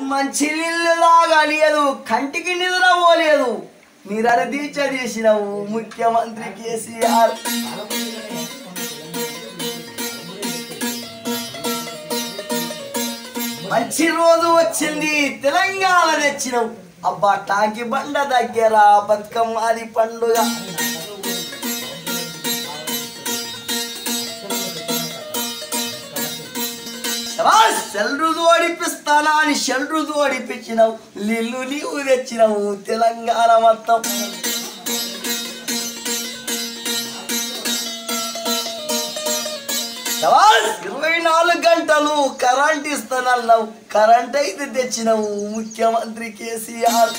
మంచి నీళ్ళు తాగలేదు, కంటికి నిద్ర పోలేదు, నిరర దీక్ష చేసినవు ముఖ్యమంత్రి కేసీఆర్. మంచి రోజు వచ్చింది, తెలంగాణ తెచ్చినవు. అబ్బా టాంకి బండ దగ్గర బతుకమ్మాది పండుగ. సెల్రుదు ఓడిపిస్తానా అని షెల్రుదు ఓడిపించినావు, నీళ్ళు నీవు తెచ్చినావు తెలంగాణ మొత్తం. 24 గంటలు కరెంట్ ఇస్తానన్నావు, కరెంట్ అయితే తెచ్చినావు ముఖ్యమంత్రి కేసీఆర్.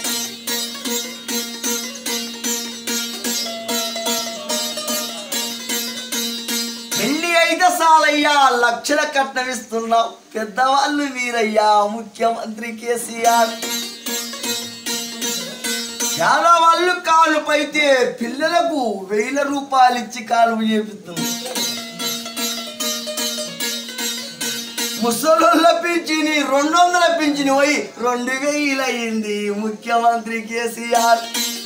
పెళ్లి అయితే సాలయ్యా, లక్షల కట్నం ఇస్తున్నావు, పెద్దవాళ్ళు మీరయ్యా ముఖ్యమంత్రి కేసీఆర్. చాలా వాళ్ళు కాలుపైతే పిల్లలకు 1000 రూపాయలు ఇచ్చి కాలుపు చేపిస్తున్నావు. ముసలోళ్ళ పింఛని 200 పింఛని పోయి 2000 అయింది ముఖ్యమంత్రి కేసీఆర్.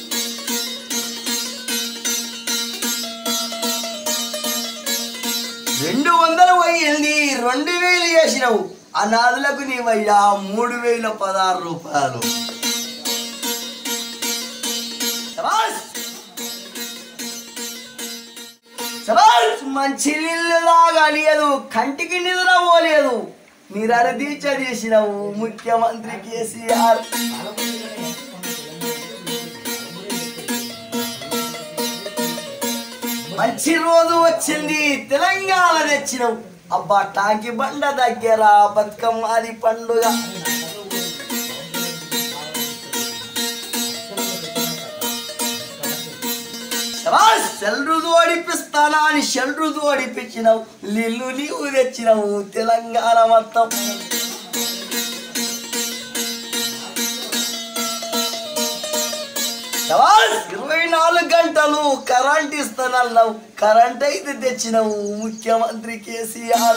పోయింది 2000 చేసినావు, అనాథులకు నీవయ్యా 3016 రూపాయలు. మంచి నీళ్ళు తాగలేదు, కంటికి నిద్ర పోలేదు, నిరర దీక్ష చేసినావు ముఖ్యమంత్రి కేసీఆర్. మంచి రోజు వచ్చింది, తెలంగాణ తెచ్చినవు. అబ్బా టాంకి బండ దగ్గర బతుకమ్మాది పండుగ. సెల్రుదు ఓడిపిస్తానా అని షెల్రుదు ఓడిపించినావు, నీళ్ళు నీవు తెచ్చినావు తెలంగాణ మొత్తం. శబాష్ 24 గంటలు కరెంట్ ఇస్తానన్నావు, కరెంట్ అయితే తెచ్చినావు ముఖ్యమంత్రి కేసీఆర్.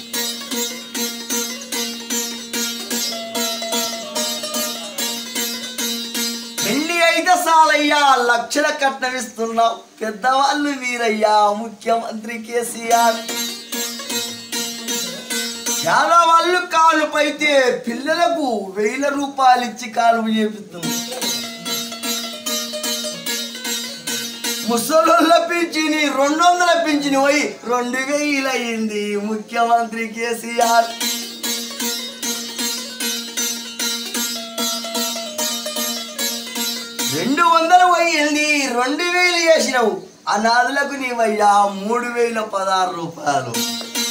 పెళ్లి అయితే సాలయ్యా, లక్షల కట్నం ఇస్తున్నావు, పెద్దవాళ్ళు మీరయ్యా ముఖ్యమంత్రి కేసీఆర్. చాలా వాళ్ళు కాలుపైతే పిల్లలకు 1000 రూపాయలు ఇచ్చి కాలుపు చేపిస్తున్నావు. ముసలోళ్ళ పింఛని 200 పింఛని పోయి 2000 అయింది ముఖ్యమంత్రి కేసీఆర్. పోయింది 2000 చేసినావు, అనాథులకు నీవయ్యా 3016 రూపాయలు.